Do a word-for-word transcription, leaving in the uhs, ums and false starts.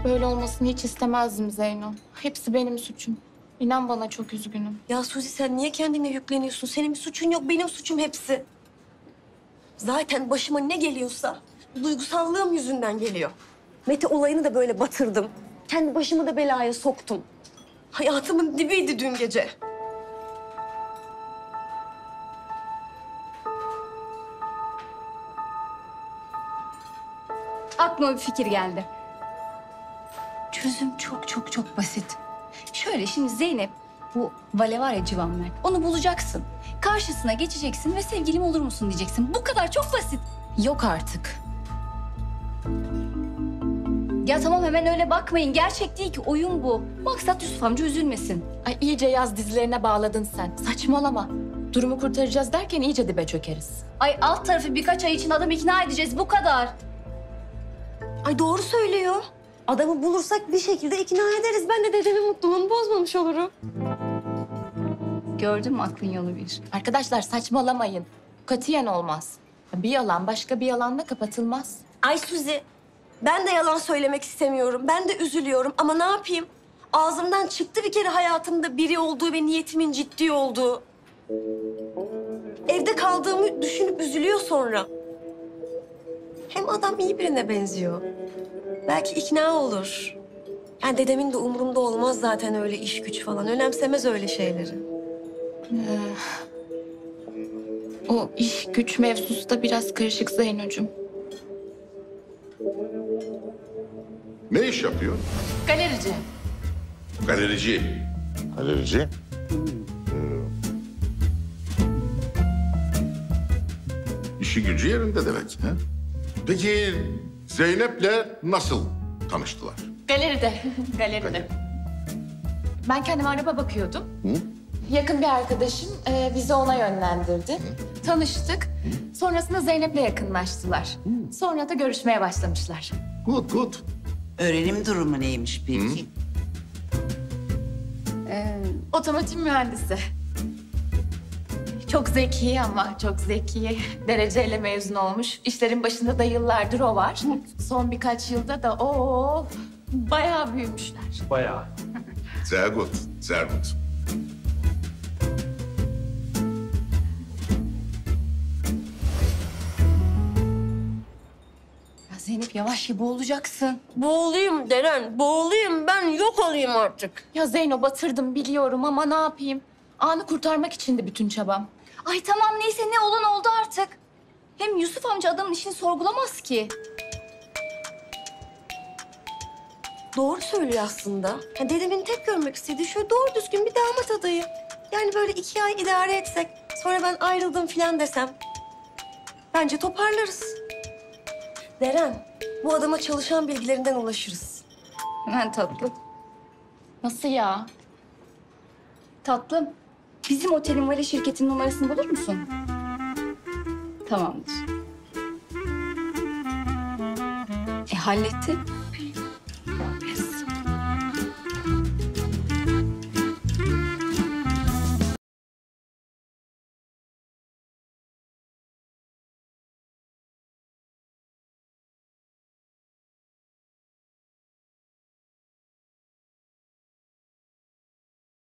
Böyle olmasını hiç istemezdim Zeyno. Hepsi benim suçum. İnan bana çok üzgünüm. Ya Suzi sen niye kendine yükleniyorsun? Senin bir suçun yok, benim suçum hepsi. Zaten başıma ne geliyorsa duygusallığım yüzünden geliyor. Mete olayını da böyle batırdım. Kendi başımı da belaya soktum. Hayatımın dibiydi dün gece. Aklıma bir fikir geldi. Çözüm çok çok çok basit. Şöyle şimdi Zeynep, bu Vale var ya Civan Mert, onu bulacaksın. Karşısına geçeceksin ve sevgilim olur musun diyeceksin. Bu kadar, çok basit. Yok artık. Ya tamam, hemen öyle bakmayın. Gerçek değil ki, oyun bu. Maksat Yusuf amca üzülmesin. Ay iyice yaz dizilerine bağladın sen. Saçmalama. Durumu kurtaracağız derken iyice dibe çökeriz. Ay alt tarafı birkaç ay için adamı ikna edeceğiz, bu kadar. Ay doğru söylüyor. Adamı bulursak bir şekilde ikna ederiz. Ben de dedemin mutluluğunu bozmamış olurum. Gördün mü, aklın yolu bir. Arkadaşlar saçmalamayın. Katiyen olmaz. Bir yalan başka bir yalanla kapatılmaz. Ay Suzi, ben de yalan söylemek istemiyorum. Ben de üzülüyorum ama ne yapayım? Ağzımdan çıktı bir kere hayatımda biri olduğu ve niyetimin ciddi olduğu. Evde kaldığımı düşünüp üzülüyor sonra. Hem adam iyi birine benziyor. Belki ikna olur. Yani dedemin de umurumda olmaz zaten öyle iş güç falan. Önemsemez öyle şeyleri. O iş güç mevzusu da biraz karışık Zeynocuğum. Ne iş yapıyor? Galerici. Galerici. Galerici? Ee, işi gücü yerinde demek. He? Peki Zeynep'le nasıl tanıştılar? Galeride. Galeride. Ben kendime araba bakıyordum. Yakın bir arkadaşım e, bizi ona yönlendirdi. Tanıştık. Sonrasında Zeynep'le yakınlaştılar. Sonra da görüşmeye başlamışlar. Good, good. Öğrenim durumu neymiş peki? Otomotiv mühendisi. Çok zeki ama çok zeki. Dereceyle mezun olmuş. İşlerin başında da yıllardır o var. Son birkaç yılda da o bayağı büyümüşler. Bayağı. Sehr gut, sehr gut. Ya Zeynep yavaş ya, boğulacaksın. Boğulayım Deren, boğulayım. Ben yok olayım artık. Ya Zeyno batırdım biliyorum ama ne yapayım? Anı kurtarmak içindi bütün çabam. Ay tamam, neyse, ne olan oldu artık. Hem Yusuf amca adamın işini sorgulamaz ki. Doğru söylüyor aslında. Ya dedemin tek görmek istediği şöyle doğru düzgün bir damat adayı. Yani böyle iki ay idare etsek, sonra ben ayrıldım falan desem. Bence toparlarız. Deren, bu adama çalışan bilgilerinden ulaşırız. Hemen tatlım. Nasıl ya? Tatlım, bizim otelin vali şirketinin numarasını bulur musun? Tamamdır. E hallettin.